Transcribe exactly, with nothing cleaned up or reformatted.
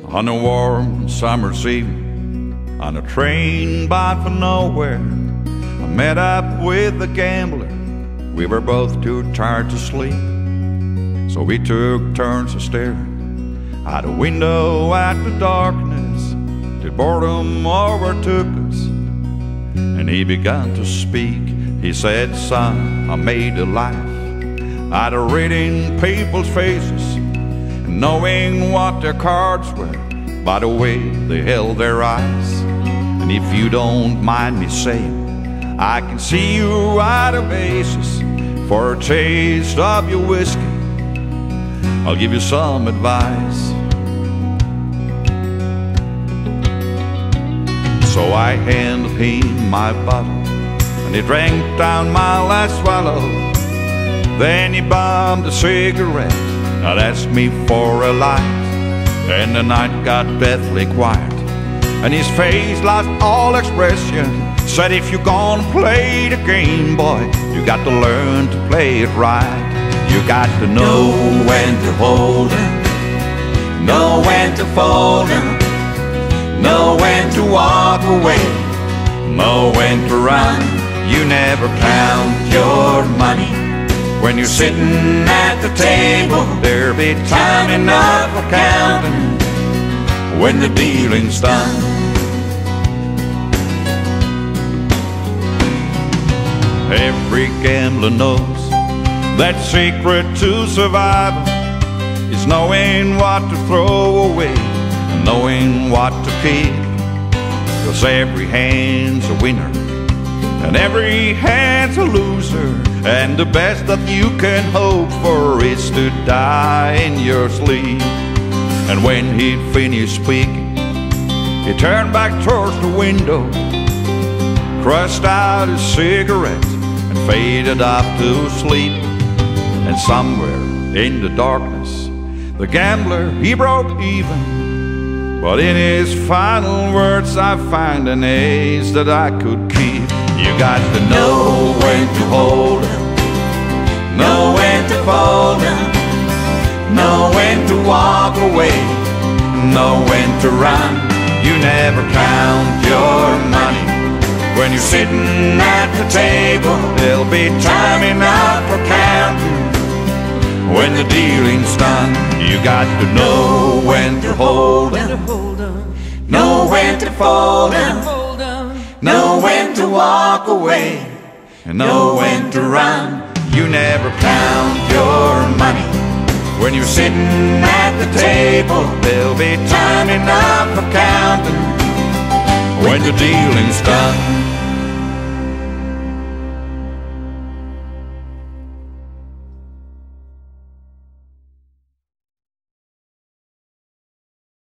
On a warm summer's evening, on a train bound for nowhere, I met up with a gambler. We were both too tired to sleep, so we took turns of staring out a window at the darkness till boredom overtook us. And he began to speak. He said, "Son, I made a life out of reading people's faces and knowing what their cards were by the way they held their eyes. And if you don't mind me saying, I can see you out of aces. For a taste of your whiskey, I'll give you some advice." So I handed him my bottle, and he drank down my last swallow. Then he bummed a cigarette and asked me for a light. And the night got deathly quiet, and his face lost all expression. Said, "If you're gonna play the game, boy, you got to learn to play it right. You got to know when to hold 'em, know when to fold 'em, know when to walk away, know when to run. You never count your money when you're sitting at the table. There'll be time enough for counting when the dealing's done." Every gambler knows that secret to survival is knowing what to throw away and knowing what to keep. 'Cause every hand's a winner and every hand's a loser, and the best that you can hope for is to die in your sleep. And when he'd finished speaking, he turned back towards the window, crushed out his cigarette, and faded off to sleep. And somewhere in the darkness, the gambler, he broke even. But in his final words, I find an ace that I could keep. You got to know when to hold 'em, know when to fold 'em, know when to walk away, know when to run. You never count your money when you're sitting at the table. There'll be time enough for counting when the dealing's done. You got to know when to hold 'em, know when to fold 'em, know when to walk away, and know when to run. You never count your money when you're sitting at the table. There'll be time enough for counting when the dealing's done.